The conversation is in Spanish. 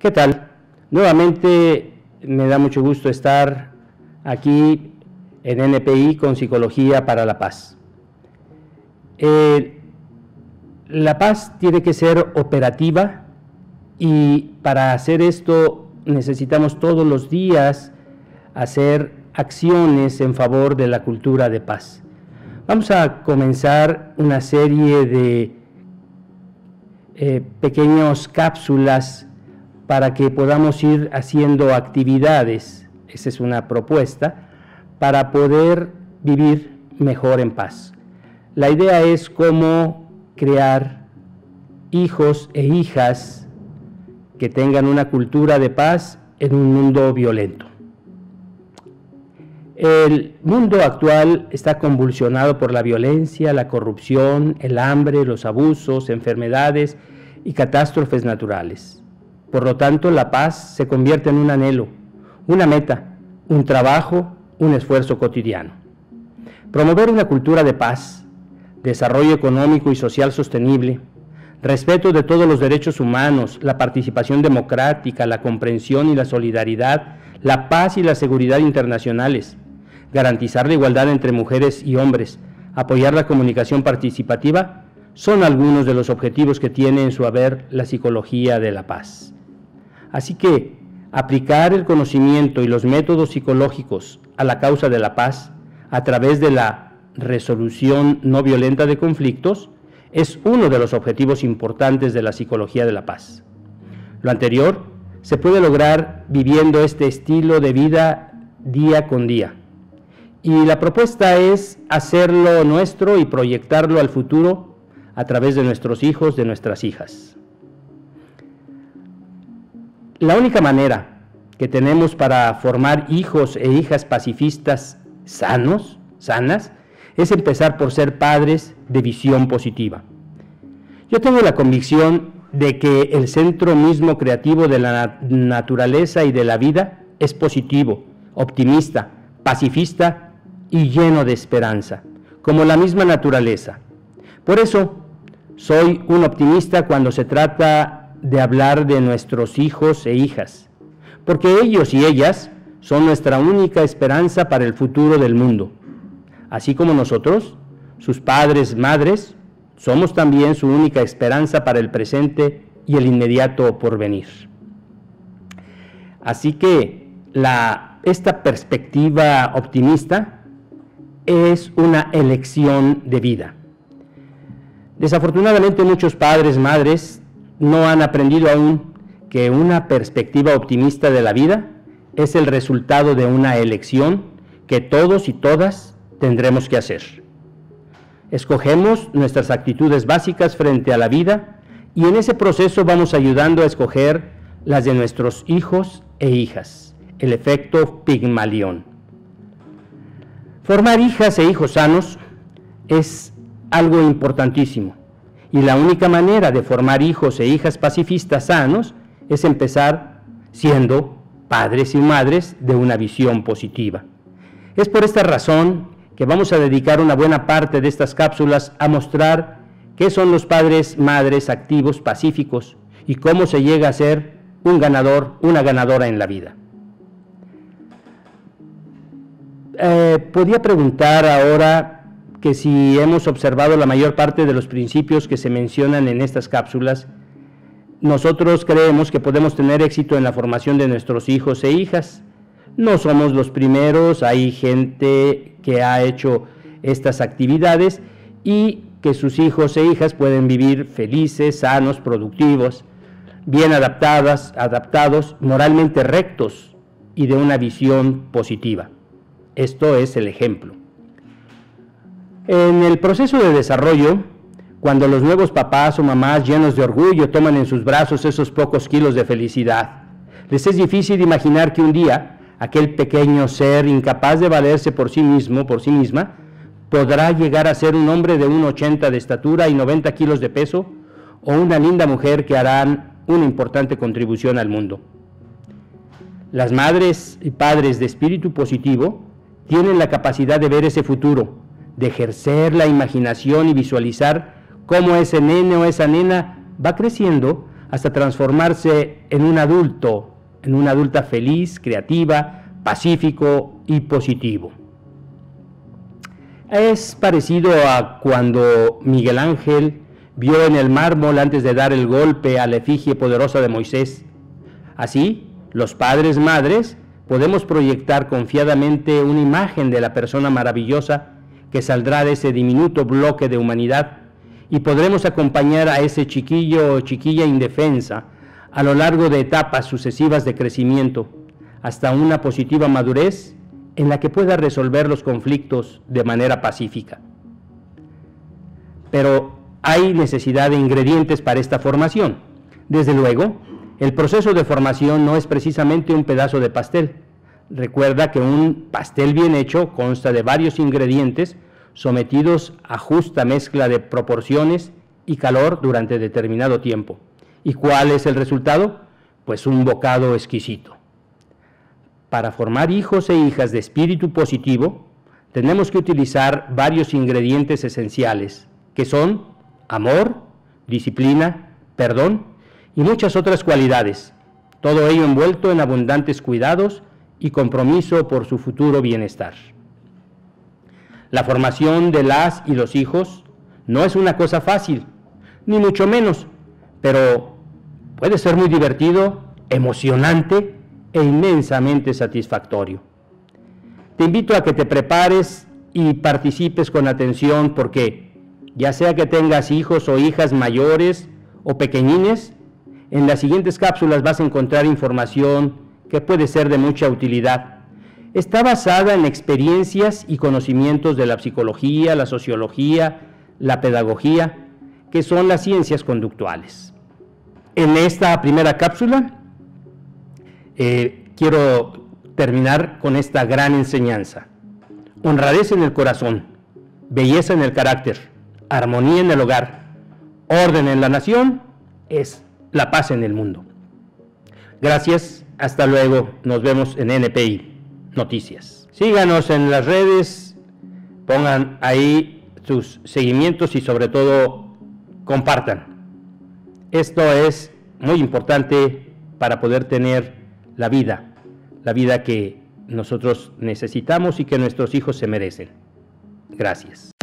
¿Qué tal? Nuevamente me da mucho gusto estar aquí en NPI con Psicología para la Paz. La paz tiene que ser operativa y para hacer esto necesitamos todos los días hacer acciones en favor de la cultura de paz. Vamos a comenzar una serie de pequeñas cápsulas para que podamos ir haciendo actividades, esa es una propuesta, para poder vivir mejor en paz. La idea es cómo crear hijos e hijas que tengan una cultura de paz en un mundo violento. El mundo actual está convulsionado por la violencia, la corrupción, el hambre, los abusos, enfermedades y catástrofes naturales. Por lo tanto, la paz se convierte en un anhelo, una meta, un trabajo, un esfuerzo cotidiano. Promover una cultura de paz, desarrollo económico y social sostenible, respeto de todos los derechos humanos, la participación democrática, la comprensión y la solidaridad, la paz y la seguridad internacionales, garantizar la igualdad entre mujeres y hombres, apoyar la comunicación participativa, son algunos de los objetivos que tiene en su haber la psicología de la paz. Así que aplicar el conocimiento y los métodos psicológicos a la causa de la paz a través de la resolución no violenta de conflictos es uno de los objetivos importantes de la psicología de la paz. Lo anterior se puede lograr viviendo este estilo de vida día con día. Y la propuesta es hacerlo nuestro y proyectarlo al futuro a través de nuestros hijos, de nuestras hijas. La única manera que tenemos para formar hijos e hijas pacifistas sanas, es empezar por ser padres de visión positiva. Yo tengo la convicción de que el centro mismo creativo de la naturaleza y de la vida es positivo, optimista, pacifista y lleno de esperanza, como la misma naturaleza. Por eso, soy un optimista cuando se trata de hablar de nuestros hijos e hijas, porque ellos y ellas son nuestra única esperanza para el futuro del mundo. Así como nosotros, sus padres, madres, somos también su única esperanza para el presente y el inmediato porvenir. Así que esta perspectiva optimista es una elección de vida. Desafortunadamente muchos padres, madres, no han aprendido aún que una perspectiva optimista de la vida es el resultado de una elección que todos y todas tendremos que hacer. Escogemos nuestras actitudes básicas frente a la vida y en ese proceso vamos ayudando a escoger las de nuestros hijos e hijas, el efecto Pigmalión. Formar hijas e hijos sanos es algo importantísimo. Y la única manera de formar hijos e hijas pacifistas sanos es empezar siendo padres y madres de una visión positiva. Es por esta razón que vamos a dedicar una buena parte de estas cápsulas a mostrar qué son los padres, madres activos, pacíficos y cómo se llega a ser un ganador, una ganadora en la vida. Podría preguntar ahora que si hemos observado la mayor parte de los principios que se mencionan en estas cápsulas, nosotros creemos que podemos tener éxito en la formación de nuestros hijos e hijas. No somos los primeros, hay gente que ha hecho estas actividades y que sus hijos e hijas pueden vivir felices, sanos, productivos, bien adaptados, moralmente rectos y de una visión positiva. Esto es el ejemplo. En el proceso de desarrollo, cuando los nuevos papás o mamás llenos de orgullo toman en sus brazos esos pocos kilos de felicidad, les es difícil imaginar que un día aquel pequeño ser incapaz de valerse por sí mismo, por sí misma, podrá llegar a ser un hombre de 1,80 de estatura y 90 kilos de peso, o una linda mujer que harán una importante contribución al mundo. Las madres y padres de espíritu positivo tienen la capacidad de ver ese futuro, de ejercer la imaginación y visualizar cómo ese nene o esa nena va creciendo hasta transformarse en un adulto, en una adulta feliz, creativa, pacífico y positivo. Es parecido a cuando Miguel Ángel vio en el mármol antes de dar el golpe a la efigie poderosa de Moisés. Así, los padres, madres, podemos proyectar confiadamente una imagen de la persona maravillosa que saldrá de ese diminuto bloque de humanidad y podremos acompañar a ese chiquillo o chiquilla indefensa a lo largo de etapas sucesivas de crecimiento, hasta una positiva madurez en la que pueda resolver los conflictos de manera pacífica. Pero hay necesidad de ingredientes para esta formación. Desde luego, el proceso de formación no es precisamente un pedazo de pastel. Recuerda que un pastel bien hecho consta de varios ingredientes sometidos a justa mezcla de proporciones y calor durante determinado tiempo. ¿Y cuál es el resultado? Pues un bocado exquisito. Para formar hijos e hijas de espíritu positivo, tenemos que utilizar varios ingredientes esenciales, que son amor, disciplina, perdón y muchas otras cualidades, todo ello envuelto en abundantes cuidados y compromiso por su futuro bienestar. La formación de las y los hijos no es una cosa fácil, ni mucho menos, pero puede ser muy divertido, emocionante e inmensamente satisfactorio. Te invito a que te prepares y participes con atención porque, ya sea que tengas hijos o hijas mayores o pequeñines, en las siguientes cápsulas vas a encontrar información que puede ser de mucha utilidad. Está basada en experiencias y conocimientos de la psicología, la sociología, la pedagogía, que son las ciencias conductuales. En esta primera cápsula quiero terminar con esta gran enseñanza. Honradez en el corazón, belleza en el carácter, armonía en el hogar, orden en la nación, es la paz en el mundo. Gracias, hasta luego, nos vemos en NPI Noticias. Síganos en las redes, pongan ahí sus seguimientos y sobre todo compartan. Esto es muy importante para poder tener la vida que nosotros necesitamos y que nuestros hijos se merecen. Gracias.